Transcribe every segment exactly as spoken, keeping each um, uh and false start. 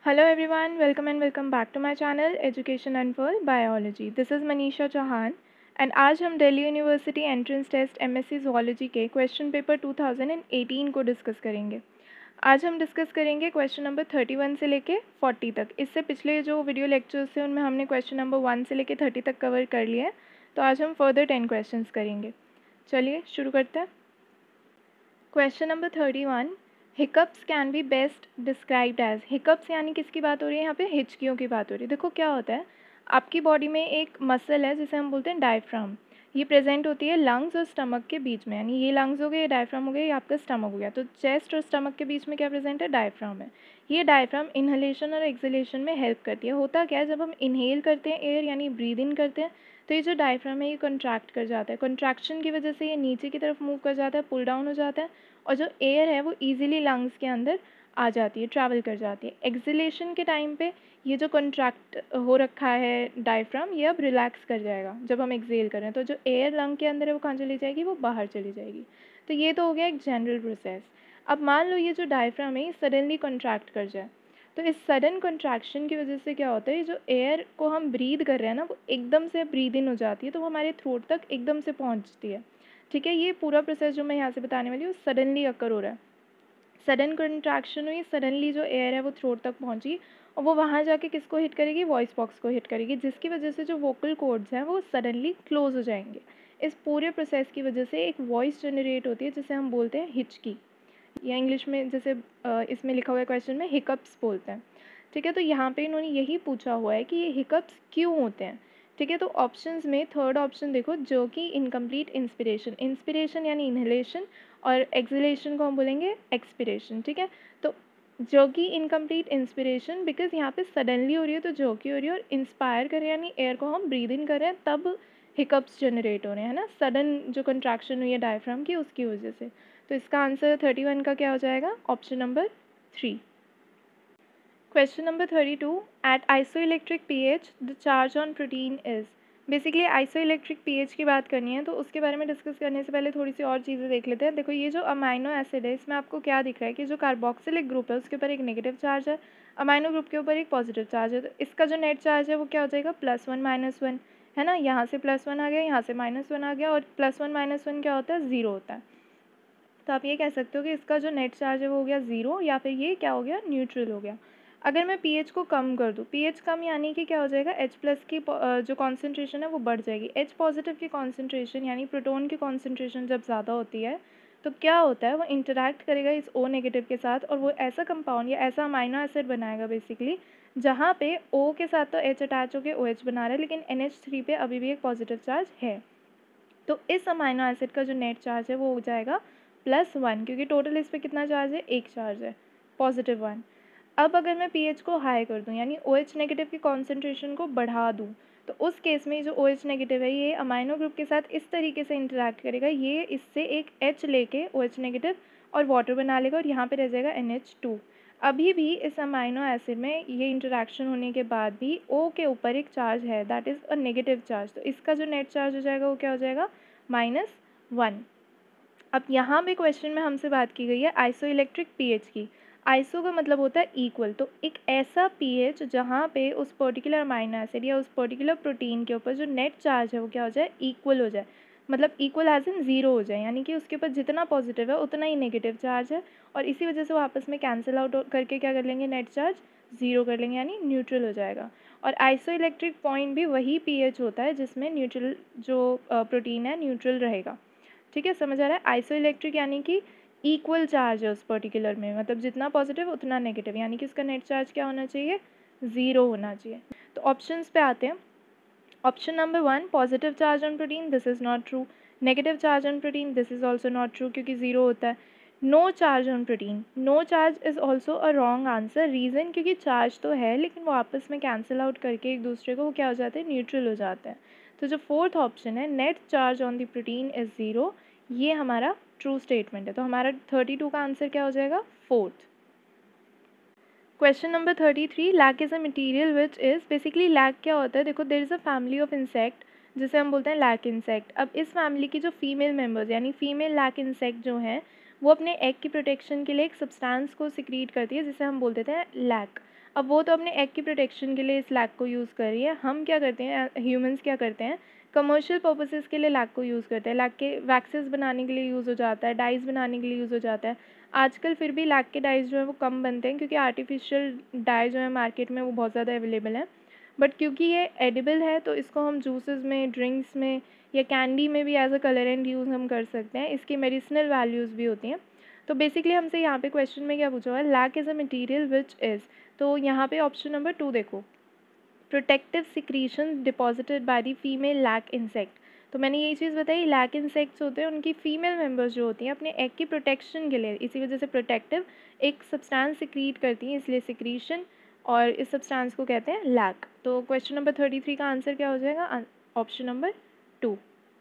Hello everyone, welcome and welcome back to my channel Education Unfold Biology. This is Manisha Chauhan and आज हम Delhi university entrance test MSc zoology के question paper two thousand eighteen को discuss करेंगे। आज हम discuss करेंगे question number thirty one से लेके फोर्टी तक। इससे पिछले जो वीडियो लेक्चर्स थे उनमें हमने क्वेश्चन नंबर वन से लेके थर्टी तक कवर कर लिया है, तो आज हम फर्दर टेन क्वेश्चन करेंगे। चलिए शुरू करते हैं। Question number thirty one, hiccups can be best described as. Hiccups यानी किसकी बात हो रही है यहाँ पे? हिचकियों की बात हो रही है। देखो क्या होता है, आपकी बॉडी में एक मसल है जिसे हम बोलते हैं डायफ्राम। ये प्रेजेंट होती है लंग्स और स्टमक के बीच में, यानी ये लंग्स हो गए, ये डायफ्राम हो गया, ये आपका स्टमक हो गया। तो चेस्ट और स्टमक के बीच में क्या प्रेजेंट है? डायफ्राम है। ये डायफ्राम इनहेलेशन और एक्सहेलेशन में हेल्प करती है। होता क्या है, जब हम इनहेल करते हैं एयर यानी ब्रीद इन करते हैं तो ये जो डायफ्राम है ये कंट्रैक्ट कर जाता है। कंट्रैक्शन की वजह से ये नीचे की तरफ मूव कर जाता है, पुल डाउन हो जाता है और जो एयर है वो ईजिली लंग्स के अंदर आ जाती है, ट्रैवल कर जाती है। एक्सहेलेशन के टाइम पे ये जो कंट्रैक्ट हो रखा है डायफ्राम ये अब रिलैक्स कर जाएगा जब हम एक्सहेल करें, तो जो एयर लंग के अंदर है वो कहाँ चली जाएगी? वो बाहर चली जाएगी। तो ये तो हो गया एक जनरल प्रोसेस। अब मान लो ये जो डायफ्राम है ये सडनली कंट्रैक्ट कर जाए, तो इस सडन कंट्रैक्शन की वजह से क्या होता है, जो एयर को हम ब्रीद कर रहे हैं ना वो एकदम से ब्रीद इन हो जाती है, तो वो हमारे थ्रोट तक एकदम से पहुंचती है। ठीक है, ये पूरा प्रोसेस जो मैं यहाँ से बताने वाली हूँ सडनली अकर हो रहा है। सडन कंट्रैक्शन हुई, सडनली जो एयर है वो थ्रोट तक पहुंची और वो वहाँ जाके किसको हिट करेगी? वॉइस बॉक्स को हिट करेगी, जिसकी वजह से जो वोकल कॉर्ड्स हैं वो सडनली क्लोज हो जाएंगे। इस पूरे प्रोसेस की वजह से एक वॉइस जनरेट होती है जिसे हम बोलते हैं हिचकी, या इंग्लिश में जैसे इसमें लिखा हुआ है क्वेश्चन में हिकअप्स बोलते हैं। ठीक है, तो यहाँ पे इन्होंने यही पूछा हुआ है कि ये हिकअप्स क्यों होते हैं। ठीक है, तो ऑप्शंस में थर्ड ऑप्शन देखो, जो कि इनकम्प्लीट इंस्पिरेशन। इंस्पिरेशन यानी इनहेलेशन और एक्सहेलेशन को हम बोलेंगे एक्सपिरेशन। ठीक है, तो जो कि इनकम्प्लीट इंस्पिरेशन बिकॉज यहाँ पे सडनली हो रही है, तो जो कि हो रही है, और इंस्पायर कर रहे हैं यानी एयर को हम ब्रीद इन कर रहे हैं तब हिकअप्स जनरेट हो रहे हैं ना, सडन जो कंट्रैक्शन हुई है डायफ्राम की उसकी वजह से। तो इसका आंसर थर्टी वन का क्या हो जाएगा? Option number three. Question number thirty two, at isoelectric pH the charge on protein is. Basically isoelectric pH की बात करनी है, तो उसके बारे में डिस्कस करने से पहले थोड़ी सी और चीज़ें देख लेते हैं। देखो ये जो अमाइनो एसिड है इसमें आपको क्या दिख रहा है कि जो कार्बोक्सिलिक ग्रुप है उसके ऊपर एक नेगेटिव चार्ज है, अमाइनो ग्रुप के ऊपर एक पॉजिटिव चार्ज है। तो इसका जो नेट चार्ज है वो क्या हो जाएगा? प्लस वन माइनस वन, है ना। यहाँ से प्लस वन आ गया, यहाँ से माइनस वन आ गया, और प्लस वन माइनस वन क्या होता है? ज़ीरो होता है। तो आप ये कह सकते हो कि इसका जो नेट चार्ज है वो हो गया ज़ीरो, या फिर ये क्या हो गया? न्यूट्रल हो गया। अगर मैं पीएच को कम कर दूँ, पीएच कम यानी कि क्या हो जाएगा? H प्लस की जो कॉन्सेंट्रेशन है वो बढ़ जाएगी। H पॉजिटिव की कॉन्सेंट्रेशन यानी प्रोटॉन की कॉन्सेंट्रेशन जब ज़्यादा होती है तो क्या होता है, वो इंटरैक्ट करेगा इस O नेगेटिव के साथ और वो ऐसा कंपाउंड या ऐसा अमाइनो एसिड बनाएगा बेसिकली जहाँ पे O के साथ तो H अटैच होकर OH बना रहा है, लेकिन एन एच थ्री पे अभी भी एक पॉजिटिव चार्ज है। तो इस अमाइनो एसिड का जो नेट चार्ज है वो हो जाएगा प्लस वन, क्योंकि टोटल इस पर कितना चार्ज है? एक चार्ज है, पॉजिटिव वन। अब अगर मैं पीएच को हाई कर दूं यानी OH नेगेटिव की कॉन्सेंट्रेशन को बढ़ा दूं, तो उस केस में जो OH नेगेटिव है ये अमाइनो ग्रुप के साथ इस तरीके से इंटरैक्ट करेगा, ये इससे एक H लेके OH नेगेटिव और वाटर बना लेगा और यहाँ पे रह जाएगा एन एच टू। अभी भी इस अमाइनो एसिड में ये इंटरैक्शन होने के बाद भी O के ऊपर एक चार्ज है, that is a negative charge. तो इसका जो नेट चार्ज हो जाएगा वो क्या हो जाएगा? Minus one. अब यहाँ पे क्वेश्चन में हमसे बात की गई है आइसोइलेक्ट्रिक पीएच की। आइसो का मतलब होता है इक्वल, तो एक ऐसा पीएच जहाँ पे उस पर्टिकुलर अमाइनो एसिड या उस पर्टिकुलर प्रोटीन के ऊपर जो नेट चार्ज है वो क्या हो जाए? इक्वल हो जाए। मतलब इक्वल एज इन ज़ीरो हो जाए, यानी कि उसके ऊपर जितना पॉजिटिव है उतना ही नेगेटिव चार्ज है, और इसी वजह से वो आपस में कैंसिल आउट करके क्या कर लेंगे? नेट चार्ज ज़ीरो कर लेंगे, यानी न्यूट्रल हो जाएगा। और आइसोइलेक्ट्रिक पॉइंट भी वही पीएच होता है जिसमें न्यूट्रल जो प्रोटीन है न्यूट्रल रहेगा। ठीक है, समझ आ रहा है? आइसोइलेक्ट्रिक यानी कि इक्वल चार्ज है उस पर्टिकुलर में, मतलब जितना पॉजिटिव उतना नेगेटिव, यानी कि उसका नेट चार्ज क्या होना चाहिए? ज़ीरो होना चाहिए। तो ऑप्शंस पे आते हैं। Option number one, positive charge on protein, this is not true. Negative charge on protein, this is also not true क्योंकि ज़ीरो होता है। No charge on protein, no charge is also a wrong answer. Reason क्योंकि charge तो है लेकिन वो आपस में कैंसिल आउट करके एक दूसरे को वो क्या हो जाते हैं? न्यूट्रल हो जाते हैं। तो जो फोर्थ ऑप्शन है, net charge on the protein is zero, ये हमारा ट्रू स्टेटमेंट है। तो हमारा थर्टी टू का आंसर क्या हो जाएगा? Fourth. Question number thirty three, lac is a material which is. Basically lac क्या होता है? देखो there is a family of insect जिसे हम बोलते हैं लैक इंसेक्ट। अब इस फैमिली की जो फीमेल मेंबर्स यानी फीमेल लैक इंसेक्ट जो हैं वो अपने एग की प्रोटेक्शन के लिए एक सब्सटेंस को सिक्रीट करती है जिसे हम बोल देते हैं लैक। अब वो तो अपने एग की प्रोटेक्शन के लिए इस लैक को यूज़ कर रही है, हम क्या करते हैं, ह्यूमंस क्या करते हैं, कमर्शियल पर्पसेस के लिए लैक को यूज़ करते हैं। लैक के वैक्सेस बनाने के लिए यूज़ हो जाता है, डाइज़ बनाने के लिए यूज़ हो जाता है। आजकल फिर भी लैक के डाइज़ जो है वो कम बनते हैं, क्योंकि आर्टिफिशियल डाई जो है मार्केट में वो बहुत ज़्यादा अवेलेबल है। बट क्योंकि ये एडिबल है तो इसको हम जूसेस में, ड्रिंक्स में या कैंडी में भी एज अ कलरेंट यूज़ हम कर सकते हैं। इसकी मेडिसिनल वैल्यूज़ भी होती हैं। तो बेसिकली हमसे यहाँ पे क्वेश्चन में क्या पूछा हुआ है, lac is a material which is, तो यहाँ पे ऑप्शन नंबर टू देखो, protective secretion deposited by the female lac insect. तो मैंने यही चीज़ बताई, लैक इंसेक्ट्स होते हैं, उनकी फीमेल मेंबर्स जो होती हैं अपने एग की प्रोटेक्शन के लिए, इसी वजह से प्रोटेक्टिव एक सब्सटेंस सिक्रीट करती हैं, इसलिए सिक्रीशन, और इस सब्सटेंस को कहते हैं लैक। तो क्वेश्चन नंबर थर्टी थ्री का आंसर क्या हो जाएगा, option number two.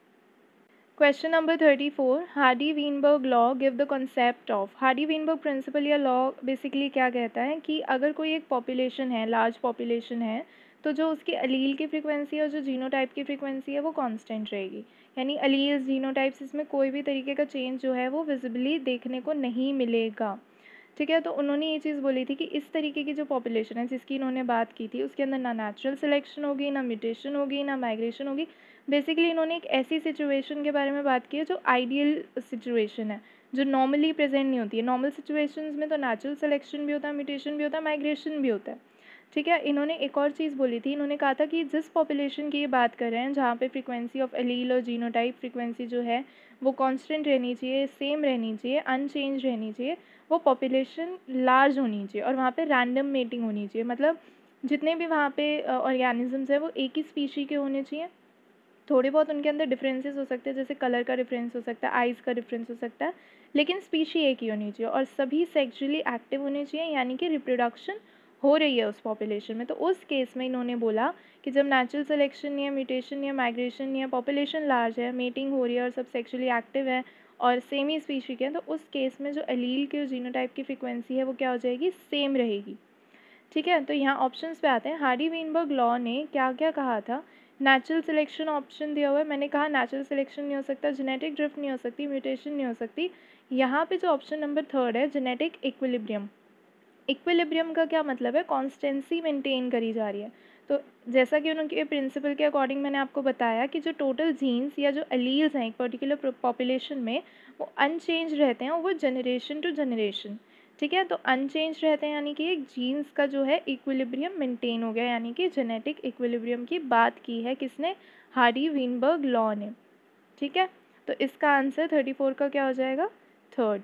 Question number thirty four, Hardy Weinberg law give the concept of, Hardy Weinberg principle या लॉ बेसिकली क्या कहता है कि अगर कोई एक पॉपुलेशन है, लार्ज पॉपुलेशन है, तो जो उसकी अलील की फ्रीक्वेंसी और जो जीनोटाइप की फ्रीक्वेंसी है वो कांस्टेंट रहेगी। यानी अलील्स, जीनोटाइप्स, इसमें कोई भी तरीके का चेंज जो है वो विजिबली देखने को नहीं मिलेगा। ठीक है, तो उन्होंने ये चीज़ बोली थी कि इस तरीके की जो पॉपुलेशन है जिसकी इन्होंने बात की थी, उसके अंदर ना नेचुरल सिलेक्शन होगी, ना म्यूटेशन होगी, ना माइग्रेशन होगी। बेसिकली इन्होंने एक ऐसी सिचुएशन के बारे में बात की है जो आइडियल सिचुएशन है, जो नॉर्मली प्रेजेंट नहीं होती है। नॉर्मल सिचुएशंस में तो नेचुरल सिलेक्शन भी होता है, म्यूटेशन भी होता है, माइग्रेशन भी होता है। ठीक है, इन्होंने एक और चीज़ बोली थी, इन्होंने कहा था कि जिस पॉपुलेशन की ये बात कर रहे हैं, जहाँ पे फ्रीक्वेंसी ऑफ एलील और जीनोटाइप फ्रीक्वेंसी जो है वो कांस्टेंट रहनी चाहिए, सेम रहनी चाहिए, अनचेंज रहनी चाहिए, वो पॉपुलेशन लार्ज होनी चाहिए और वहाँ पे रैंडम मेटिंग होनी चाहिए। मतलब जितने भी वहाँ पे ऑर्गेनिजम्स हैं वो एक ही स्पीशी के होने चाहिए। थोड़े बहुत उनके अंदर डिफरेंसेस हो सकते हैं, जैसे कलर का डिफरेंस हो सकता है, आइज़ का डिफरेंस हो सकता है, लेकिन स्पीशी एक ही होनी चाहिए और सभी सेक्सुअली एक्टिव होने चाहिए, यानी कि रिप्रोडक्शन हो रही है उस पॉपुलेशन में। तो उस केस में इन्होंने बोला कि जब नेचुरल सिलेक्शन या म्यूटेशन या माइग्रेशन या पॉपुलेशन लार्ज है, मीटिंग हो रही है और सब सेक्सुअली एक्टिव है और सेम ही स्पीशी के हैं, तो उस केस में जो एलील के और जीनोटाइप की फ्रीक्वेंसी है वो क्या हो जाएगी, सेम रहेगी। ठीक है, तो यहाँ ऑप्शंस पे आते हैं। हार्डी वीनबर्ग लॉ ने क्या क्या कहा था, नेचुरल सिलेक्शन ऑप्शन दिया हुआ है, मैंने कहा नेचुरल सिलेक्शन नहीं हो सकता, जेनेटिक ड्रिफ्ट नहीं हो सकती, म्यूटेशन नहीं हो सकती। यहाँ पे जो ऑप्शन नंबर थर्ड है, जेनेटिक इक्विलिब्रियम, इक्विलिब्रियम का क्या मतलब है, कॉन्स्टेंसी मेंटेन करी जा रही है। तो जैसा कि उनके प्रिंसिपल के अकॉर्डिंग मैंने आपको बताया कि जो टोटल जीन्स या जो एलील्स हैं एक पर्टिकुलर पॉपुलेशन में वो अनचेंज रहते हैं और वो जनरेशन टू जनरेशन। ठीक है, तो अनचेंज रहते हैं यानी कि एक जीन्स का जो है इक्विलिब्रियम मेंटेन हो गया, यानी कि जेनेटिक इक्विलिब्रियम की बात की है किसने, हार्डी वीनबर्ग लॉ ने। ठीक है, तो इसका आंसर थर्टी फोर का क्या हो जाएगा, third.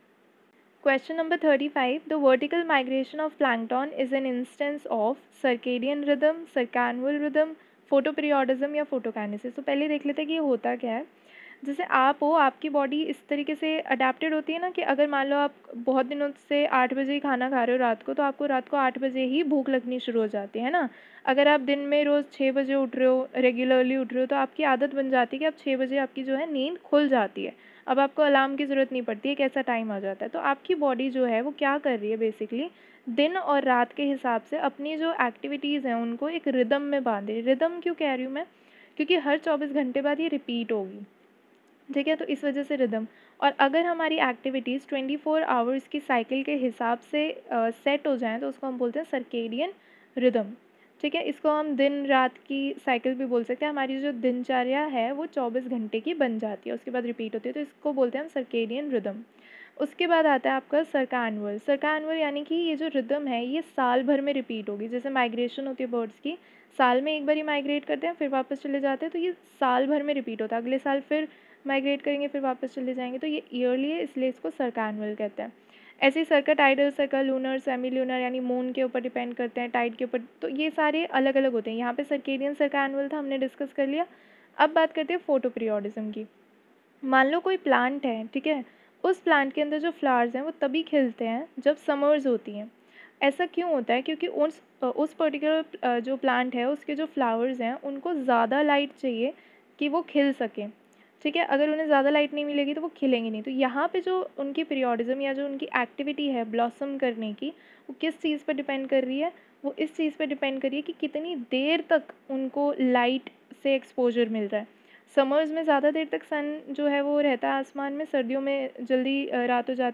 Question number thirty-five. The vertical migration of plankton is an instance of circadian rhythm, circannual rhythm, photoperiodism या photokinesis। तो पहले देख लेते हैं कि ये होता क्या है। जैसे आप हो, आपकी बॉडी इस तरीके से अडेप्टेड होती है ना कि अगर मान लो आप बहुत दिनों से आठ बजे ही खाना खा रहे हो रात को, तो आपको रात को आठ बजे ही भूख लगनी शुरू हो जाती है ना। अगर आप दिन में रोज़ छः बजे उठ रहे हो, रेगुलरली उठ रहे हो, तो आपकी आदत बन जाती है कि अब छः बजे आपकी जो है नींद खुल जाती है। अब आपको अलार्म की ज़रूरत नहीं पड़ती है, एक ऐसा टाइम आ जाता है। तो आपकी बॉडी जो है वो क्या कर रही है, बेसिकली दिन और रात के हिसाब से अपनी जो एक्टिविटीज़ हैं उनको एक रिदम में बांधे। रिदम क्यों कह रही हूँ मैं, क्योंकि हर चौबीस घंटे बाद ये रिपीट होगी। ठीक है, तो इस वजह से रिदम। और अगर हमारी एक्टिविटीज़ ट्वेंटी फोर आवर्स की साइकिल के हिसाब से सेट हो जाएँ तो उसको हम बोलते हैं सर्केडियन रिदम। ठीक है, इसको हम दिन रात की साइकिल भी बोल सकते हैं। हमारी जो दिनचर्या है वो चौबीस घंटे की बन जाती है, उसके बाद रिपीट होती है, तो इसको बोलते हैं हम सर्केडियन रिदम। उसके बाद आता है आपका सर्कानुअल। सर्कानुअल यानी कि ये जो रिदम है ये साल भर में रिपीट होगी। जैसे माइग्रेशन होती है बर्ड्स की, साल में एक बार ही माइग्रेट करते हैं फिर वापस चले जाते हैं, तो ये साल भर में रिपीट होता है। अगले साल फिर माइग्रेट करेंगे फिर वापस चले जाएंगे, तो ये ईयरली है, इसलिए इसको सर्कानुअल कहते हैं। ऐसे ही circa tidal, circa lunar, semi lunar यानी मून के ऊपर डिपेंड करते हैं, टाइड के ऊपर, तो ये सारे अलग अलग होते हैं। यहाँ पे सर्केडियन सर्कानुअल था, हमने डिस्कस कर लिया। अब बात करते हैं फोटो पीरियोडिज्म की। मान लो कोई प्लांट है, ठीक है, उस प्लांट के अंदर जो फ्लावर्स हैं वो तभी खिलते हैं जब समर्स होती हैं। ऐसा क्यों होता है, क्योंकि उस उस पर्टिकुलर जो प्लांट है उसके जो फ्लावर्स हैं उनको ज़्यादा लाइट चाहिए कि वो खिल सकें। ठीक है, अगर उन्हें ज़्यादा लाइट नहीं मिलेगी तो वो खिलेंगे नहीं। तो यहाँ पे जो उनकी पीरियोडिज्म या जो उनकी एक्टिविटी है ब्लॉसम करने की, वो किस चीज़ पर डिपेंड कर रही है, वो इस चीज़ पर डिपेंड कर रही है कि कितनी देर तक उनको लाइट से एक्सपोजर मिल रहा है। समर्स में ज़्यादा देर तक सन जो है वो रहता है आसमान में, सर्दियों में जल्दी रात हो जाती है।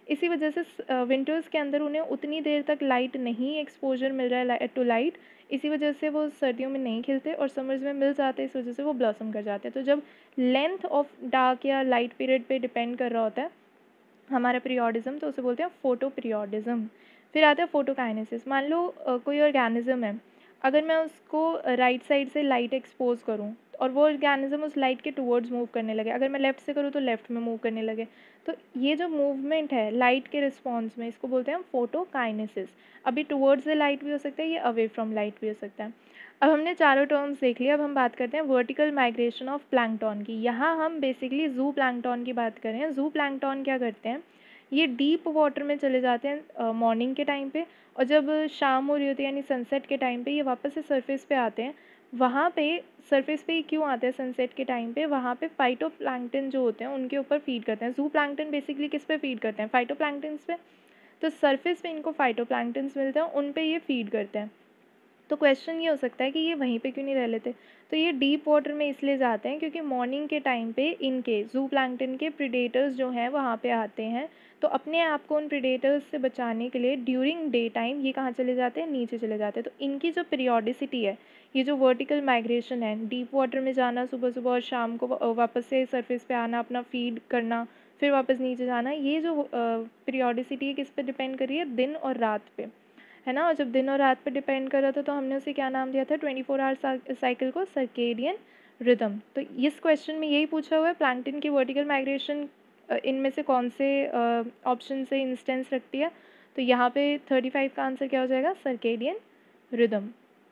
इसी वजह से विंटर्स के अंदर उन्हें उतनी देर तक लाइट नहीं एक्सपोजर मिल रहा है टू लाइट, इसी वजह से वो सर्दियों में नहीं खिलते और समर्स में मिल जाते हैं, इस वजह से वो ब्लॉसम कर जाते हैं। तो जब लेंथ ऑफ डार्क या लाइट पीरियड पे डिपेंड कर रहा होता है हमारा पीरियोडिज्म, तो उसे बोलते हैं फोटो पीरियोडिज्म। फिर आता है फोटोकाइनेसिस। मान लो uh, कोई ऑर्गेनिज्म है, अगर मैं उसको राइट साइड से लाइट एक्सपोज करूँ और वो ऑर्गेनिज्म उस लाइट के टुवर्ड्स मूव करने लगे, अगर मैं लेफ़्ट से करूँ तो लेफ़्ट में मूव करने लगे, तो ये जो मूवमेंट है लाइट के रिस्पॉन्स में, इसको बोलते हैं फोटोकाइनेसिस। अभी टुवर्ड्स द लाइट भी हो सकता है, ये अवे फ्रॉम लाइट भी हो सकता है। अब हमने चारों टर्म्स देख लिया, अब हम बात करते हैं वर्टिकल माइग्रेशन ऑफ प्लैंकटन की। यहाँ हम बेसिकली जू प्लैंकटन की बात कर रहे हैं। जू प्लैंकटन क्या करते हैं, ये डीप वाटर में चले जाते हैं मॉर्निंग के टाइम पे, और जब शाम हो रही होती है यानी सनसेट के टाइम पे ये वापस से सरफेस पे आते हैं। वहाँ पे सरफेस पे क्यों आते हैं सनसेट के टाइम पे, वहाँ पे फाइटोप्लैंक्टन जो होते हैं उनके ऊपर फीड करते हैं। जू प्लैंकटन बेसिकली किस पे फीड करते हैं, फाइटोप्लैंक्टन्स पे। तो सरफेस पे इनको फाइटोप्लैंक्टन्स मिलते हैं, उन पे ये फीड करते हैं। तो क्वेश्चन ये हो सकता है कि ये वहीं पे क्यों नहीं रह लेते। तो ये डीप वाटर में इसलिए जाते हैं क्योंकि मॉर्निंग के टाइम पे इनके जू प्लैंकटन के प्रीडेटर्स जो हैं वहाँ पे आते हैं, तो अपने आप को उन प्रीडेटर्स से बचाने के लिए ड्यूरिंग डे टाइम ये कहाँ चले जाते हैं, नीचे चले जाते हैं। तो इनकी जो पीरियोडिसिटी है, ये जो वर्टिकल माइग्रेशन है, डीप वाटर में जाना सुबह सुबह और शाम को वापस से सरफेस पे आना, अपना फीड करना, फिर वापस नीचे जाना, ये जो पीरियोडिसिटी है किस पे डिपेंड कर रही है, दिन और रात पे, है ना। और जब दिन और रात पे डिपेंड कर रहा था तो हमने उसे क्या नाम दिया था, ट्वेंटी फोर आवर साइकिल को सर्केडियन रिदम। तो इस क्वेश्चन में यही पूछा हुआ है, प्लैंकटन की वर्टिकल माइग्रेशन इनमें से कौन से ऑप्शन से इंस्टेंस रखती है। तो यहाँ पे थर्टी फाइव का आंसर क्या हो जाएगा, circadian rhythm.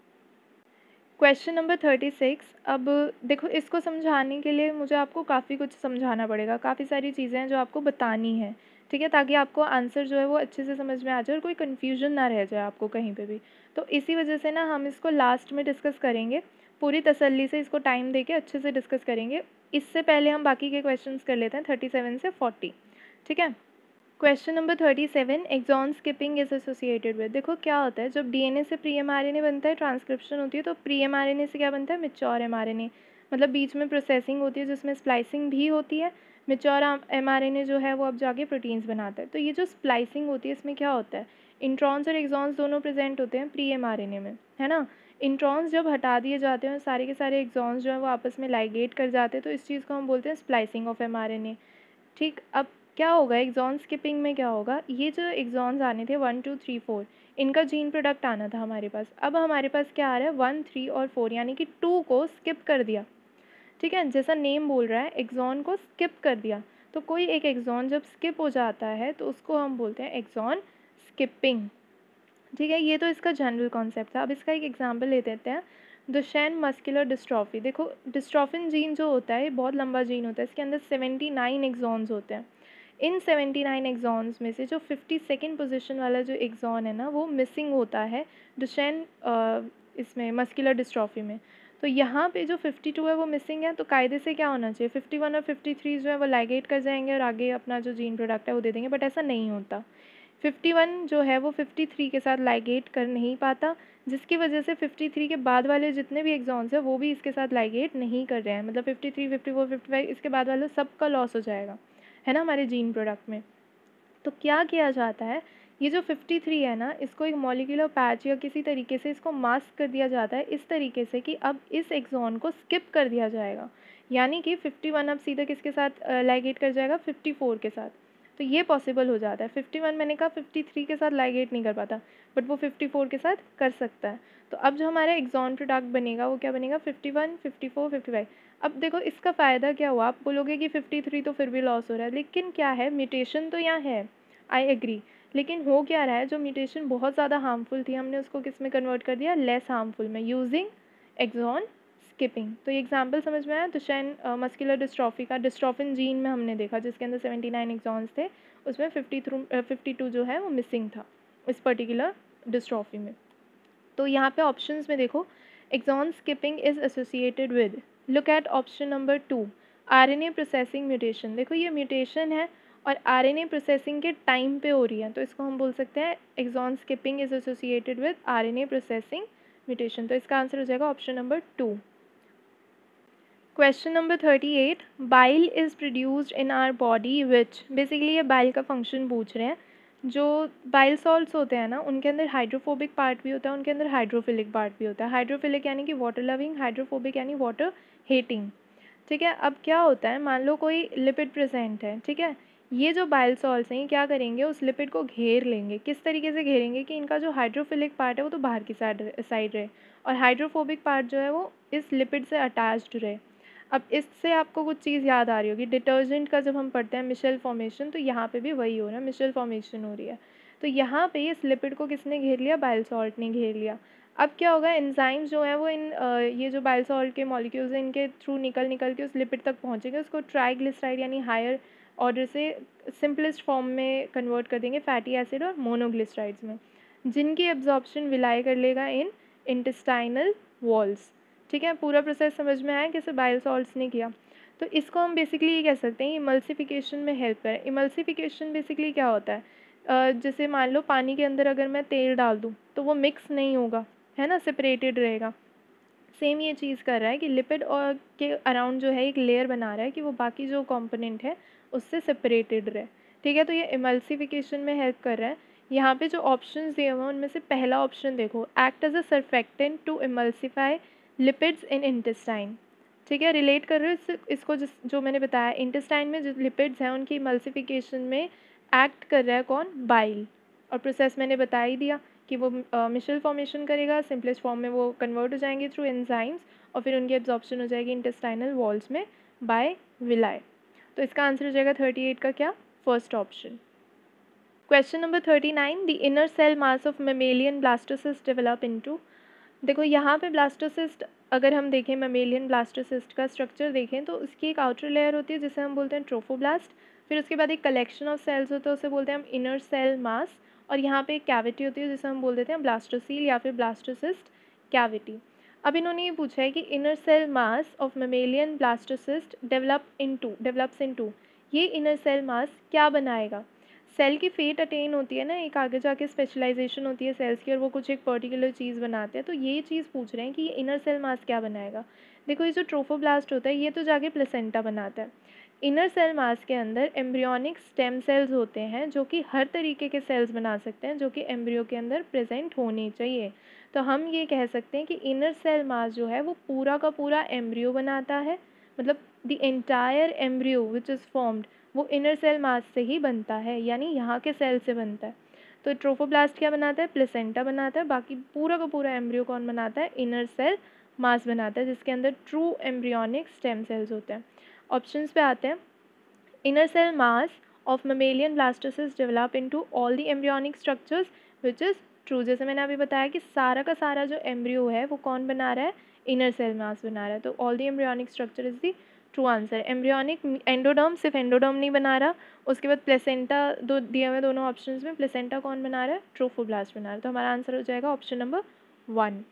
Question number thirty six. अब देखो, इसको समझाने के लिए मुझे आपको काफ़ी कुछ समझाना पड़ेगा, काफ़ी सारी चीज़ें हैं जो आपको बतानी है, ठीक है, ताकि आपको आंसर जो है वो अच्छे से समझ में आ जाए और कोई कन्फ्यूजन ना रह जाए आपको कहीं पे भी। तो इसी वजह से ना हम इसको लास्ट में डिस्कस करेंगे, पूरी तसल्ली से इसको टाइम दे के अच्छे से डिस्कस करेंगे। इससे पहले हम बाकी के क्वेश्चन कर लेते हैं थर्टी सेवन से फोर्टी, ठीक है। Question number thirty seven, exon skipping is associated with. देखो क्या होता है, जब डीएनए से प्री एमआरएनए बनता है, ट्रांसक्रिप्शन होती है, तो प्री एमआरएनए से क्या बनता है, मैच्योर एमआरएनए। मतलब बीच में प्रोसेसिंग होती है जिसमें स्प्लाइसिंग भी होती है। मैच्योर एमआरएनए जो है वो अब जाके प्रोटीन्स बनाता है। तो ये जो स्प्लाइसिंग होती है इसमें क्या होता है, इंट्रॉन्स और एक्सॉन्स दोनों प्रेजेंट होते हैं प्री एमआरएनए में, है ना। इंट्रॉन्स जब हटा दिए जाते हैं और सारे के सारे एक्सॉन्स जो है वो आपस में लाइगेट कर जाते हैं, तो इस चीज़ को हम बोलते हैं स्प्लाइसिंग ऑफ एमआरएनए, ठीक। अब क्या होगा एक्सॉन स्किपिंग में, क्या होगा, ये जो एक्सॉन्स आने थे वन टू थ्री फोर, इनका जीन प्रोडक्ट आना था हमारे पास। अब हमारे पास क्या आ रहा है, वन थ्री और फोर, यानी कि टू को स्किप कर दिया, ठीक है। जैसा नेम बोल रहा है, एक्सॉन को स्किप कर दिया। तो कोई एक एक्सॉन जब स्किप हो जाता है तो उसको हम बोलते हैं एक्सॉन स्किपिंग, ठीक है। ये तो इसका जनरल कॉन्सेप्ट था। अब इसका एक एग्जाम्पल ले देते हैं, दुशेन मस्कुलर डिस्ट्रॉफी। देखो डिस्ट्रॉफिन जीन जो होता है ये बहुत लंबा जीन होता है, इसके अंदर सेवेंटी नाइन एक्सॉन्स होते हैं। इन सेवेंटी नाइन एक्सॉन्स में से जो फिफ्टी सेकेंड पोजिशन वाला जो एक्सॉन है ना वो मिसिंग होता है दुशेन इसमें मस्कुलर डिस्ट्रॉफी में। तो यहाँ पे जो फिफ्टी टू है वो मिसिंग है, तो कायदे से क्या होना चाहिए, फिफ्टी वन और फिफ्टी थ्री जो है वो लाइगेट कर जाएंगे और आगे अपना जो जीन प्रोडक्ट है वो दे देंगे, बट ऐसा नहीं होता। फिफ्टी वन जो है वो फिफ्टी थ्री के साथ लाइगेट कर नहीं पाता, जिसकी वजह से फिफ्टी थ्री के बाद वाले जितने भी एक्सॉन्स हैं वो भी इसके साथ लाइगेट नहीं कर रहे हैं। मतलब fifty three, fifty four, fifty five इसके बाद वाले सबका लॉस हो जाएगा, है ना, हमारे जीन प्रोडक्ट में। तो क्या किया जाता है, ये जो फिफ्टी थ्री है ना, इसको एक मॉलिक्यूलर पैच या किसी तरीके से इसको मास्क कर दिया जाता है इस तरीके से कि अब इस एक्सॉन को स्किप कर दिया जाएगा, यानी कि फिफ्टी वन अब सीधा किसके साथ लाइगेट कर जाएगा, फिफ्टी फोर के साथ। तो ये पॉसिबल हो जाता है। फिफ्टी वन मैंने कहा फिफ्टी थ्री के साथ लाइगेट नहीं कर पाता, बट वो फिफ्टी फोर के साथ कर सकता है। तो अब जो हमारा एक्सॉन प्रोडक्ट बनेगा वो क्या बनेगा, fifty one, fifty four, fifty five. अब देखो इसका फ़ायदा क्या हुआ, आप बोलोगे कि फिफ्टी थ्री तो फिर भी लॉस हो रहा है, लेकिन क्या है, म्यूटेशन तो यहाँ है, आई एग्री, लेकिन हो क्या रहा है, जो म्यूटेशन बहुत ज़्यादा हार्मफुल थी हमने उसको किस में कन्वर्ट कर दिया, लेस हार्मफुल में, यूजिंग एक्सॉन स्किपिंग। तो ये एग्जांपल समझ में आया, दुशेन मस्कुलर डिस्ट्रॉफी का, डिस्ट्रॉफिन जीन में हमने देखा जिसके अंदर सेवेंटी नाइन एक्सॉन्स थे, उसमें फिफ्टी थ्रू फिफ्टी टू जो है वो मिसिंग था इस पर्टिकुलर डिस्ट्रॉफी में। तो यहाँ पे ऑप्शंस में देखो, exon skipping is associated with, look at option number two, RNA processing mutation. देखो ये म्यूटेशन है और आरएनए प्रोसेसिंग के टाइम पे हो रही है, तो इसको हम बोल सकते हैं exon skipping is associated with RNA processing mutation. तो इसका आंसर हो जाएगा option number two. Question number thirty eight, bile is produced in our body which, basically ये बाइल का फंक्शन पूछ रहे हैं। जो बाइल सॉल्ट्स होते हैं ना, उनके अंदर हाइड्रोफोबिक पार्ट भी होता है, उनके अंदर हाइड्रोफिलिक पार्ट भी होता है। हाइड्रोफिलिक यानी कि वाटर लविंग, हाइड्रोफोबिक यानी वाटर हेटिंग। ठीक है, अब क्या होता है, मान लो कोई लिपिड प्रेजेंट है, ठीक है, ये जो बाइल सॉल्ट्स हैं ये क्या करेंगे, उस लिपिड को घेर लेंगे। किस तरीके से घेरेंगे कि इनका जो हाइड्रोफिलिक पार्ट है वो तो बाहर की साइड साइड रहे और हाइड्रोफोबिक पार्ट जो है वो इस लिपिड से अटैच्ड रहे। अब इससे आपको कुछ चीज़ याद आ रही होगी, डिटर्जेंट का जब हम पढ़ते हैं मिशेल फॉर्मेशन, तो यहाँ पे भी वही हो रहा है, मिशेल फॉर्मेशन हो रही है। तो यहाँ पे इस लिपिड को किसने घेर लिया, बाइल सॉल्ट ने घेर लिया। अब क्या होगा, एंजाइम्स जो है वो इन अ, ये जो बाइल सॉल्ट के मॉलिक्यूल्स हैं इनके थ्रू निकल निकल के उस लिपिड तक पहुँचेंगे, उसको ट्राइग्लिसराइड यानी हायर ऑर्डर से सिंपलेस्ट फॉर्म में कन्वर्ट कर देंगे फैटी एसिड और मोनोग्लिसराइड्स में, जिनकी एब्जॉर्प्शन विलाय कर लेगा इन इंटेस्टाइनल वॉल्स। ठीक है, पूरा प्रोसेस समझ में आया कैसे बाइल सॉल्ट्स ने किया। तो इसको हम बेसिकली ये कह सकते हैं इमल्सिफिकेशन में हेल्प करें। इमल्सिफिकेशन बेसिकली क्या होता है, अ, जैसे मान लो पानी के अंदर अगर मैं तेल डाल दूँ तो वो मिक्स नहीं होगा, है ना, सेपरेटेड रहेगा। सेम ये चीज़ कर रहा है कि लिपिड और के अराउंड जो है एक लेयर बना रहा है कि वो बाकी जो कंपोनेंट है उससे सेपरेटेड रहे। ठीक है, तो ये इमल्सिफिकेशन में हेल्प कर रहा है। यहाँ पे जो ऑप्शंस दिए हुए हैं उनमें से पहला ऑप्शन देखो, act as a surfactant to emulsify lipids in intestine. ठीक है, रिलेट कर रहे हो इस, इसको जिस जो मैंने बताया, इंटेस्टाइन में जो लिपिड्स हैं उनकी इमल्सिफिकेशन में एक्ट कर रहा है कौन, बाइल। और प्रोसेस मैंने बता ही दिया कि वो मिशेल फॉर्मेशन करेगा, सिंपलेस्ट फॉर्म में वो कन्वर्ट हो जाएंगे थ्रू एंजाइम्स और फिर उनकी एब्जॉर्प्शन हो जाएगी इंटेस्टाइनल वॉल्स में बाय विलाय। तो इसका आंसर हो जाएगा थर्टी एट का क्या, first option. Question number thirty nine, the inner cell mass of mammalian blastocyst develop into. देखो यहाँ पे ब्लास्टोसिस्ट अगर हम देखें, मेमेलियन ब्लास्टोसिस्ट का स्ट्रक्चर देखें तो उसकी एक आउटर लेयर होती है जिसे हम बोलते हैं ट्रोफोब्लास्ट, फिर उसके बाद एक कलेक्शन ऑफ सेल्स होता है उसे बोलते हैं हम इनर सेल मास, और यहाँ पे एक कैविटी होती है जिसे हम बोल देते हैं ब्लास्टोसील या फिर ब्लास्टोसिस्ट कैविटी। अब इन्होंने ये पूछा है कि inner cell mass of mammalian blastocyst develop into develops into, ये इनर सेल मास क्या बनाएगा। सेल की फेट अटेन होती है ना, एक आगे जाके स्पेशलाइजेशन होती है सेल्स की और वो कुछ एक पर्टिकुलर चीज़ बनाते हैं, तो ये चीज़ पूछ रहे हैं कि ये इनर सेल मास क्या बनाएगा। देखो ये जो ट्रोफोब्लास्ट होता है ये तो जाके प्लेसेंटा बनाता है। इनर सेल मास के अंदर एम्ब्रियोनिक स्टेम सेल्स होते हैं जो कि हर तरीके के सेल्स बना सकते हैं जो कि एम्ब्रियो के अंदर प्रेजेंट होने चाहिए। तो हम ये कह सकते हैं कि इनर सेल मास जो है वो पूरा का पूरा एम्ब्रियो बनाता है, मतलब the entire embryo which is formed वो इनर सेल मास से ही बनता है, यानी यहाँ के सेल से बनता है। तो ट्रोफोब्लास्ट क्या बनाता है, प्लेसेंटा बनाता है, बाकी पूरा का पूरा एम्ब्रियो कौन बनाता है, इनर सेल मास बनाता है जिसके अंदर ट्रू एम्ब्रियोनिक स्टेम सेल्स होते हैं। ऑप्शंस पे आते हैं, inner cell mass of mammalian blastocyst develop into all the embryonic structures which is true. जैसे मैंने अभी बताया कि सारा का सारा जो एम्ब्रियो है वो कौन बना रहा है, इनर सेल मास बना रहा है, तो all the embryonic structure is the true answer. Embryonic endoderm सिर्फ एंडोडर्म नहीं बना रहा, उसके बाद प्लेसेंटा दो दिए हुए दोनों ऑप्शंस में, प्लेसेंटा कौन बना रहा है, ट्रोफोब्लास्ट बना रहा है, तो हमारा आंसर हो जाएगा option number one.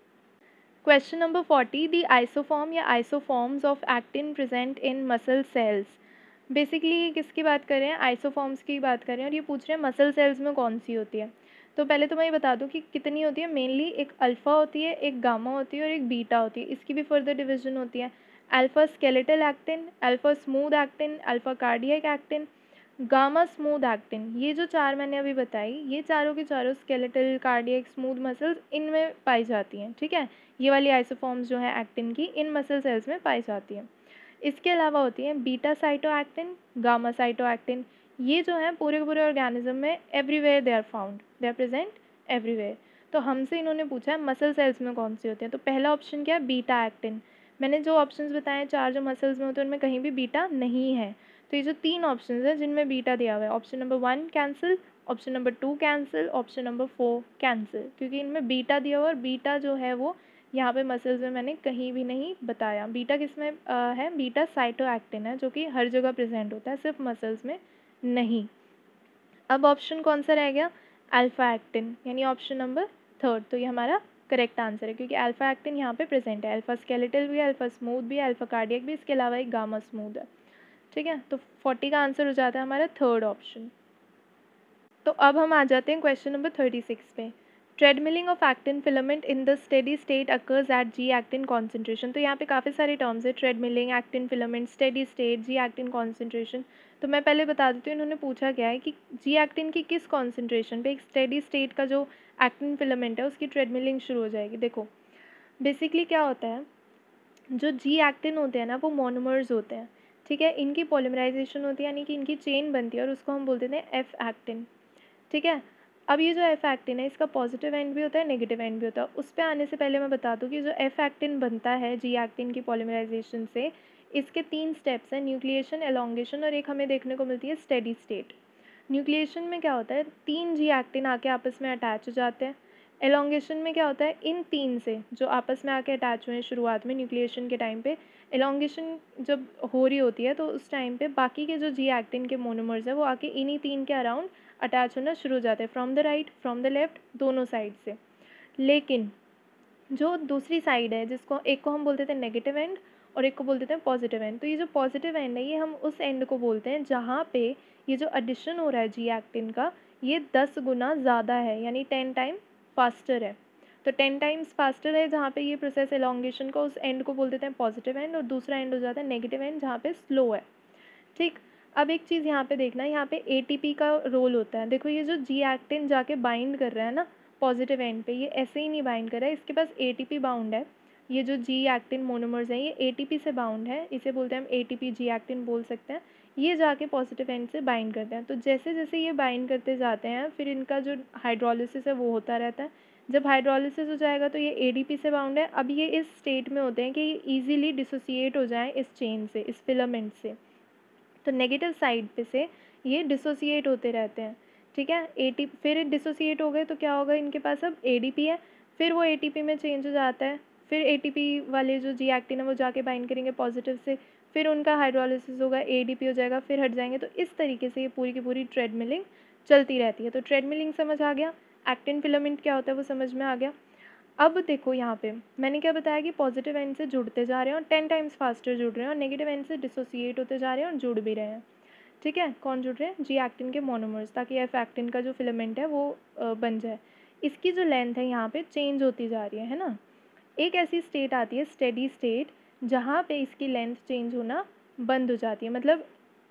Question number forty, the isoform या isoforms of actin present in muscle cells. Basically किसकी बात कर रहे हैं, आइसोफॉर्म्स की बात कर रहे हैं और ये पूछ रहे हैं मसल सेल्स में कौन सी होती है। तो पहले तो मैं ये बता दूं कि कितनी होती है, मेनली एक अल्फ़ा होती है, एक गामा होती है और एक बीटा होती है। इसकी भी फर्दर डिवीजन होती है, alpha skeletal actin, alpha smooth actin, alpha cardiac actin, gamma smooth actin. ये जो चार मैंने अभी बताई ये चारों की चारों स्केलेटल, कार्डियक, स्मूथ मसल्स इनमें पाई जाती हैं। ठीक है, ये वाली आइसोफॉर्म्स जो है एक्टिन की इन मसल सेल्स में पाई जाती हैं। इसके अलावा होती है बीटा साइटोएक्टिन, गामा साइटोएक्टिन। ये जो है पूरे पूरे ऑर्गेनिज्म में everywhere they are found, they are present everywhere. तो हमसे इन्होंने पूछा है मसल सेल्स में कौन सी होती है, तो पहला ऑप्शन क्या है, बीटा एक्टिन। मैंने जो ऑप्शंस बताए हैं चार जो मसल्स में होते हैं उनमें कहीं भी बीटा नहीं है, तो ये जो तीन ऑप्शंस हैं जिनमें बीटा दिया हुआ है, option number one cancel, option number two cancel, option number four cancel, क्योंकि इनमें बीटा दिया हुआ और बीटा जो है वो यहाँ पे मसल्स में मैंने कहीं भी नहीं बताया। बीटा किस में आ, है, बीटा साइटोएक्टिन है जो कि हर जगह प्रेजेंट होता है, सिर्फ मसल्स में नहीं। अब ऑप्शन कौन सा रह गया, अल्फा एक्टिन, यानी ऑप्शन नंबर थर्ड। तो ये हमारा करेक्ट आंसर है क्योंकि अल्फा एक्टिन यहाँ पे प्रेजेंट है। अल्फा स्केलेटल भी है, अल्फा स्मूथ भी है, अल्फा कार्डियक भी, इसके अलावा एक गामा स्मूथ है। ठीक है, तो फोर्टी का आंसर हो जाता है हमारा थर्ड ऑप्शन। तो अब हम आ जाते हैं क्वेश्चन नंबर थर्टी सिक्स पे। Treadmilling of actin filament in the steady state occurs at G actin concentration. तो यहाँ पे काफ़ी सारे टर्म्स है, treadmilling, actin filament, steady state, G actin concentration. तो मैं पहले बता देती हूँ इन्होंने पूछा क्या है कि जी एक्टिन की किस कॉन्सेंट्रेशन पे एक स्टेडी स्टेट का जो एक्टिन फिलामेंट है उसकी ट्रेडमिलिंग शुरू हो जाएगी। देखो बेसिकली क्या होता है, जो जी एक्टिन होते हैं ना वो मोनोमर्स होते हैं, ठीक है। इनकी पॉलीमराइजेशन होती है यानी कि इनकी चेन बनती है और उसको हम बोलते हैं एफ एक्टिन, ठीक है। अब ये जो एफ एक्टिन है इसका पॉजिटिव एंड भी होता है, नेगेटिव एंड भी होता है। उस पर आने से पहले मैं बता दूं कि जो एफ एक्टिन बनता है जी एक्टिन की पॉलीमराइजेशन से, इसके तीन स्टेप्स हैं, न्यूक्लिएशन, एलोंगेशन और एक हमें देखने को मिलती है स्टेडी स्टेट। न्यूक्लिएशन में क्या होता है, तीन जी एक्टिन आके आपस में अटैच हो जाते हैं। एलोंगेशन में क्या होता है, इन तीन से जो आपस में आके अटैच हुए हैं शुरुआत में न्यूक्लिएशन के टाइम पे, एलोंगेशन जब हो रही होती है तो उस टाइम पे बाकी के जो जी एक्टिन के मोनोमर्स हैं वो आके इन्हीं तीन के अराउंड अटैच होना शुरू हो जाते हैं, from the right from the left, दोनों साइड से। लेकिन जो दूसरी साइड है जिसको एक को हम बोलते थे नेगेटिव एंड और एक को बोलते थे पॉजिटिव एंड, तो ये जो पॉजिटिव एंड है ये हम उस एंड को बोलते हैं जहाँ पे ये जो एडिशन हो रहा है जी एक्टिन का ये दस गुना ज़्यादा है, यानी टेन टाइम फास्टर है। तो टेन टाइम्स फास्टर है जहाँ पे ये प्रोसेस एलोंगेशन का, उस एंड को बोल देते हैं पॉजिटिव एंड, और दूसरा एंड हो जाता है नेगेटिव एंड जहाँ पे स्लो है, ठीक। अब एक चीज़ यहाँ पे देखना, यहाँ पे एटीपी का रोल होता है। देखो ये जो जी एक्टिन जाके बाइंड कर रहा है ना पॉजिटिव एंड पे, ये ऐसे ही नहीं बाइंड कर रहा है, इसके पास एटीपी बाउंड है। ये जो जी एक्टिन मोनोमर्स हैं ये एटीपी से बाउंड है, इसे बोलते हैं हम एटीपी जी एक्टिन बोल सकते हैं। ये जाके पॉजिटिव एंड से बाइंड करते हैं। तो जैसे जैसे ये बाइंड करते जाते हैं फिर इनका जो हाइड्रोलिसिस है वो होता रहता है। जब हाइड्रोलिसिस हो जाएगा तो ये एडीपी से बाउंड है। अब ये इस स्टेट में होते हैं कि ये ईजिली डिसोसिएट हो जाएँ इस चेन से, इस फिलामेंट से। तो नेगेटिव साइड पे से ये डिसोसिएट होते रहते हैं, ठीक है। एटी फिर डिसोसिएट हो गए तो क्या होगा, इनके पास अब एडीपी है, फिर वो एटीपी में चेंज हो जाता है, फिर एटीपी वाले जो जी एक्टिन है वो जाके बाइंड करेंगे पॉजिटिव से, फिर उनका हाइड्रोलिसिस होगा, एडीपी हो जाएगा, फिर हट जाएंगे। तो इस तरीके से ये पूरी की पूरी ट्रेडमिलिंग चलती रहती है। तो ट्रेडमिलिंग समझ आ गया, एक्टिन फिलामेंट क्या होता है वो समझ में आ गया। अब देखो यहाँ पे मैंने क्या बताया कि पॉजिटिव एंड से जुड़ते जा रहे हैं और टेन टाइम्स फास्टर जुड़ रहे हैं, और नेगेटिव एंड से डिसोसिएट होते जा रहे हैं और जुड़ भी रहे हैं, ठीक है। कौन जुड़ रहे हैं, जी एक्टिन के मोनोमर्स, ताकि एफ एक्टिन का जो फिलामेंट है वो बन जाए। इसकी जो लेंथ है यहाँ पे चेंज होती जा रही है है ना। एक ऐसी स्टेट आती है स्टेडी स्टेट जहाँ पे इसकी लेंथ चेंज होना बंद हो जाती है, मतलब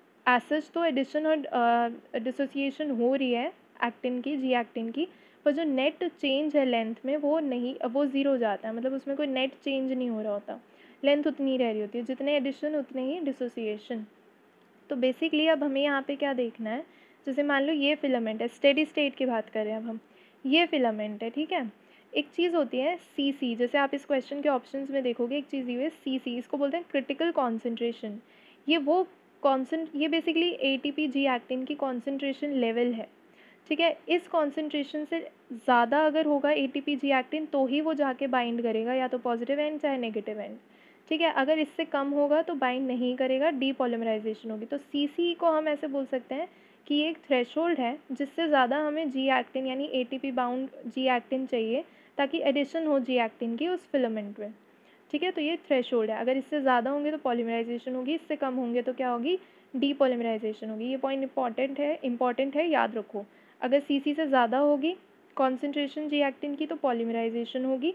एसच तो एडिशन और डिसोसिएशन हो रही है एक्टिन की, जी एक्टिन की, पर जो नेट चेंज है लेंथ में वो नहीं, वो ज़ीरो हो जाता है, मतलब उसमें कोई नेट चेंज नहीं हो रहा होता, लेंथ उतनी रह रही होती है, जितने एडिशन उतने ही डिसोसिएशन। तो बेसिकली अब हमें यहाँ पे क्या देखना है, जैसे मान लो ये फिलामेंट है, स्टेडी स्टेट की बात करें अब हम, ये फिलामेंट है, ठीक है। एक चीज़ होती है सी सी, जैसे आप इस क्वेश्चन के ऑप्शंस में देखोगे एक चीज़ ये है सी सी, इसको बोलते हैं क्रिटिकल कॉन्सेंट्रेशन। ये वो कॉन्सेंट ये basically A T P G actin की कॉन्सेंट्रेशन लेवल है, ठीक है। इस कॉन्सेंट्रेशन से ज़्यादा अगर होगा A T P G actin तो ही वो जाके बाइंड करेगा, या तो पॉजिटिव एंड चाहे नेगेटिव एंड, ठीक है। अगर इससे कम होगा तो बाइंड नहीं करेगा, डीपॉलीमराइजेशन होगी। तो सी सी को हम ऐसे बोल सकते हैं कि ये एक थ्रेशोल्ड है जिससे ज़्यादा हमें जी एक्टिन यानी A T P bound G actin चाहिए ताकि एडिशन हो जी एक्टिन की उस फिलामेंट में, ठीक है। तो ये थ्रेशोल्ड है, अगर इससे ज़्यादा होंगे तो पॉलीमराइजेशन होगी, इससे कम होंगे तो क्या होगी, डीपॉलीमराइजेशन होगी। ये पॉइंट इंपॉर्टेंट है, इंपॉर्टेंट है, याद रखो। अगर सी सी से ज़्यादा होगी कॉन्सेंट्रेशन जी एक्टिन की तो पॉलीमराइजेशन होगी,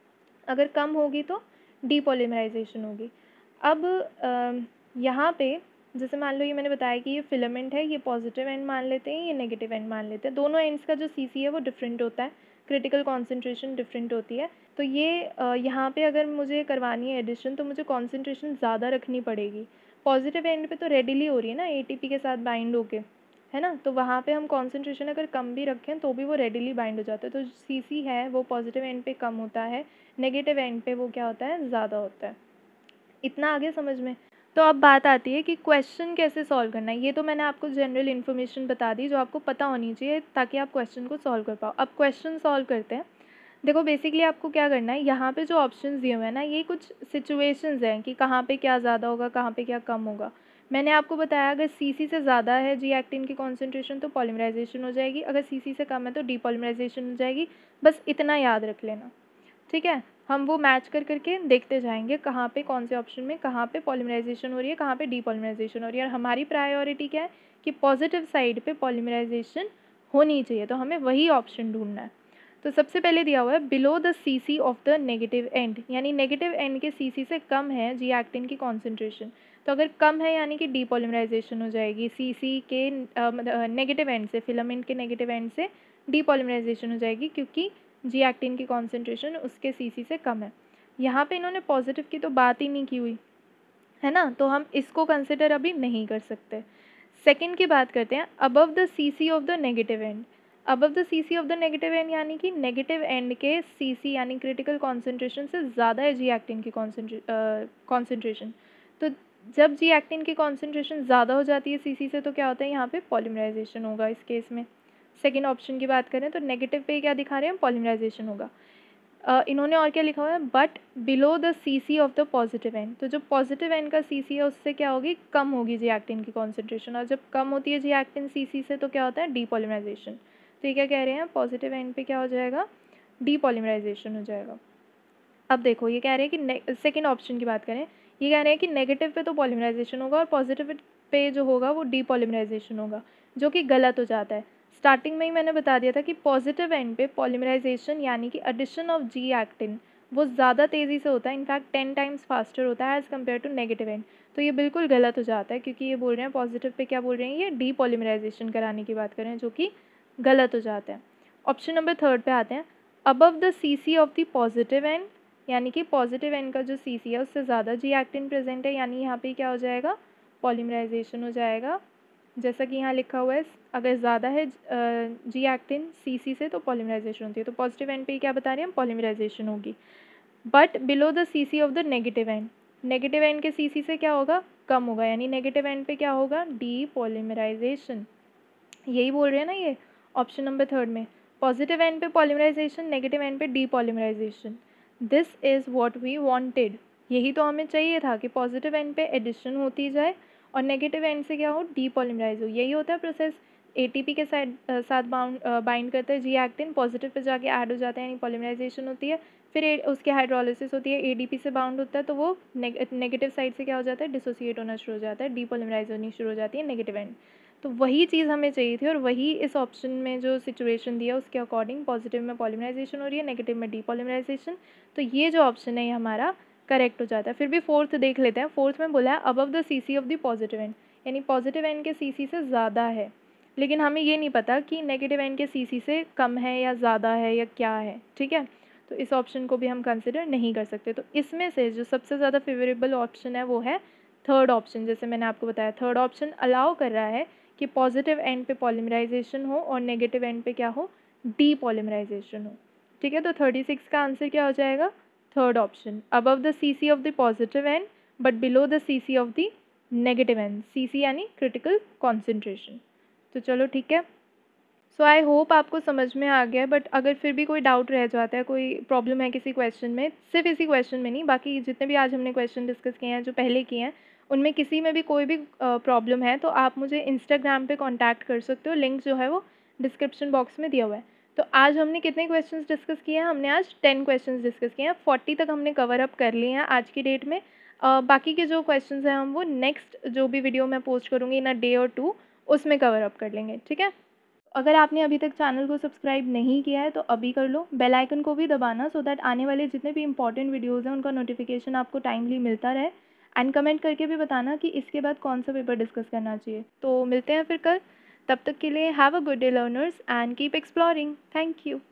अगर कम होगी तो डीपॉलीमराइजेशन होगी। अब यहाँ पे जैसे मान लो ये मैंने बताया कि ये फिलामेंट है, ये पॉजिटिव एंड मान लेते हैं, ये नेगेटिव एंड मान लेते हैं, दोनों एंड्स का जो सी सी है वो डिफरेंट होता है, क्रिटिकल कॉन्सेंट्रेशन डिफरेंट होती है। तो ये uh, यहाँ पे अगर मुझे करवानी है एडिशन तो मुझे कॉन्सेंट्रेशन ज़्यादा रखनी पड़ेगी। पॉजिटिव एंड पे तो रेडिली हो रही है ना ए टी पी के साथ बाइंड होके, है ना, तो वहाँ पे हम कॉन्सेंट्रेशन अगर कम भी रखें तो भी वो रेडिली बाइंड हो जाता है। तो सी सी है वो पॉजिटिव एंड पे कम होता है, नेगेटिव एंड पे वो क्या होता है, ज़्यादा होता है। इतना आगे समझ में। तो अब बात आती है कि क्वेश्चन कैसे सॉल्व करना है। ये तो मैंने आपको जनरल इन्फॉर्मेशन बता दी जो आपको पता होनी चाहिए ताकि आप क्वेश्चन को सॉल्व कर पाओ। अब क्वेश्चन सॉल्व करते हैं। देखो बेसिकली आपको क्या करना है, यहाँ पे जो ऑप्शंस दिए हुए हैं ना ये कुछ सिचुएशंस हैं कि कहाँ पे क्या ज़्यादा होगा, कहाँ पे क्या कम होगा। मैंने आपको बताया अगर सी सी से ज़्यादा है जी एक्टिन की कॉन्सेंट्रेशन तो पॉलीमराइजेशन हो जाएगी, अगर सी सी से कम है तो डीपॉलीमराइजेशन हो जाएगी। बस इतना याद रख लेना, ठीक है। हम वो मैच कर करके देखते जाएंगे कहाँ पे कौन से ऑप्शन में कहाँ पे पॉलीमराइजेशन हो रही है, कहाँ पे डीपॉलीमराइजेशन हो रही है। और हमारी प्रायोरिटी क्या है कि पॉजिटिव साइड पे पॉलीमराइजेशन होनी चाहिए, तो हमें वही ऑप्शन ढूंढना है। तो सबसे पहले दिया हुआ है below the C C of the negative end, यानी नेगेटिव एंड के सी सी से कम है जी एक्टिन की कॉन्सेंट्रेशन। तो अगर कम है यानी कि डीपॉलीमराइजेशन हो जाएगी, सी सी के नेगेटिव एंड से, फिलामेंट के नेगेटिव एंड से डीपॉलीमराइजेशन हो जाएगी क्योंकि जी एक्टिन की कॉन्सेंट्रेशन उसके सी सी से कम है। यहाँ पे इन्होंने पॉजिटिव की तो बात ही नहीं की हुई है ना, तो हम इसको कंसिडर अभी नहीं कर सकते। सेकंड की बात करते हैं, above the C C of the negative end. Above the C C of the negative end यानी कि नेगेटिव एंड के सी सी यानी क्रिटिकल कॉन्सेंट्रेशन से ज़्यादा है जी एक्टिन की कॉन्सेंट्रेशन। तो जब जी एक्टिन की कॉन्सेंट्रेशन ज़्यादा हो जाती है सी सी से तो क्या होता है, यहाँ पे पॉलीमराइजेशन होगा। इस केस में सेकेंड ऑप्शन की बात करें तो नेगेटिव पे क्या दिखा रहे हैं, पॉलीमराइजेशन होगा। Uh, इन्होंने और क्या लिखा हुआ है, but below the C C of the positive end. तो जो पॉजिटिव एंड का सी सी है उससे क्या होगी, कम होगी जी एक्टिन की कॉन्सेंट्रेशन, और जब कम होती है जी एक्टिन सी सी से तो क्या होता है, डीपॉलीमराइजेशन। तो ये क्या कह रहे हैं, पॉजिटिव एंड पे क्या हो जाएगा, डीपॉलीमराइजेशन हो जाएगा। अब देखो ये कह रहे हैं कि सेकेंड ऑप्शन की बात करें, ये कह रहे हैं कि नेगेटिव पे तो पॉलीमराइजेशन होगा और पॉजिटिव पे जो होगा वो डीपॉलीमराइजेशन होगा, जो कि गलत हो जाता है। स्टार्टिंग में ही मैंने बता दिया था कि पॉजिटिव एंड पे पॉलीमराइजेशन यानी कि एडिशन ऑफ जी एक्टिन वो ज़्यादा तेज़ी से होता है, इनफैक्ट टेन टाइम्स फास्टर होता है as compare to negative end. तो ये बिल्कुल गलत हो जाता है क्योंकि ये बोल रहे हैं पॉजिटिव पे क्या बोल रहे हैं, ये डीपॉलीमराइजेशन कराने की बात कर रहे हैं, जो कि गलत हो जाता है। ऑप्शन नंबर थर्ड पे आते हैं, above the C C of the positive end, यानी कि पॉजिटिव एंड का जो सी सी है उससे ज़्यादा जी एक्टिन प्रेजेंट है, यानी यहाँ पे क्या हो जाएगा, पॉलीमराइजेशन हो जाएगा। जैसा कि यहाँ लिखा हुआ है, अगर ज़्यादा है जी एक्टिन सी सी से तो पॉलीमराइजेशन होती है। तो पॉजिटिव एंड पे क्या बता रहे हैं हम, पॉलीमराइजेशन होगी। But below the C C of the negative end, negative end के सी सी से क्या होगा, कम होगा, यानी नेगेटिव एंड पे क्या होगा, डी पॉलीमराइजेशन। यही बोल रहे हैं ना ये ऑप्शन नंबर थर्ड में, पॉजिटिव एंड पे पॉलीमराइजेशन, नेगेटिव एंड पे depolymerization. This is what we wanted, यही तो हमें चाहिए था कि पॉजिटिव एंड पे एडिशन होती जाए और नेगेटिव एंड से क्या हो, डी पॉलीमराइज हो। यही होता है प्रोसेस। एटीपी के साथ साथ बाउंड बाइंड करता है जी एक्टिन, पॉजिटिव पे जाके ऐड हो जाता है यानी पॉलीमराइजेशन होती है, फिर उसकी हाइड्रोलिसिस होती है, एडीपी से बाउंड होता है तो वो नेगेटिव साइड से क्या हो जाता है, डिसोसिएट होना शुरू हो जाता है, डी पॉलीमराइज होनी शुरू हो जाती है नेगेटिव एंड। तो वही चीज़ हमें चाहिए थी और वही इस ऑप्शन में जो सिचुएशन दिया उसके अकॉर्डिंग पॉजिटिव में पॉलीमराइजेशन हो रही है, नेगेटिव में डीपॉलीमराइजेशन। तो ये जो ऑप्शन है ये हमारा करेक्ट हो जाता है। फिर भी फोर्थ देख लेते हैं। फोर्थ में बोला है above the C C of the positive end, यानी पॉजिटिव एंड के सी सी से ज़्यादा है, लेकिन हमें ये नहीं पता कि नेगेटिव एंड के सी सी से कम है या ज़्यादा है या क्या है, ठीक है। तो इस ऑप्शन को भी हम कंसिडर नहीं कर सकते। तो इसमें से जो सबसे ज़्यादा फेवरेबल ऑप्शन है वो है थर्ड ऑप्शन। जैसे मैंने आपको बताया, थर्ड ऑप्शन अलाउ कर रहा है कि पॉजिटिव एंड पे पॉलीमराइजेशन हो और नेगेटिव एंड पे क्या हो, डी पॉलीमराइजेशन हो, ठीक है। तो थर्टी सिक्स का आंसर क्या हो जाएगा, third option, above the C C of the positive end but below the C C of the negative end, C C यानी क्रिटिकल कॉन्सेंट्रेशन। तो चलो ठीक है। सो आई होप आपको समझ में आ गया, बट अगर फिर भी कोई डाउट रह जाता है, कोई प्रॉब्लम है किसी क्वेश्चन में, सिर्फ इसी क्वेश्चन में नहीं, बाकी जितने भी आज हमने क्वेश्चन डिस्कस किए हैं जो पहले किए हैं उनमें किसी में भी कोई भी प्रॉब्लम है तो आप मुझे इंस्टाग्राम पे कांटेक्ट कर सकते हो। लिंक जो है वो डिस्क्रिप्शन बॉक्स में दिया हुआ है। तो आज हमने कितने क्वेश्चंस डिस्कस किए हैं, हमने आज टेन क्वेश्चंस डिस्कस किए हैं, फोर्टी तक हमने कवर अप कर लिए हैं आज की डेट में। uh, बाकी के जो क्वेश्चंस हैं हम वो नेक्स्ट जो भी वीडियो मैं पोस्ट करूँगी इन अ डे और टू उसमें कवर अप कर लेंगे, ठीक है। अगर आपने अभी तक चैनल को सब्सक्राइब नहीं किया है तो अभी कर लो, बेल आइकन को भी दबाना सो दैट आने वाले जितने भी इंपॉर्टेंट वीडियोज़ हैं उनका नोटिफिकेशन आपको टाइमली मिलता रहे। एंड कमेंट करके भी बताना कि इसके बाद कौन सा पेपर डिस्कस करना चाहिए। तो मिलते हैं फिर कल, तब तक के लिए have a good day learners and keep exploring. Thank you.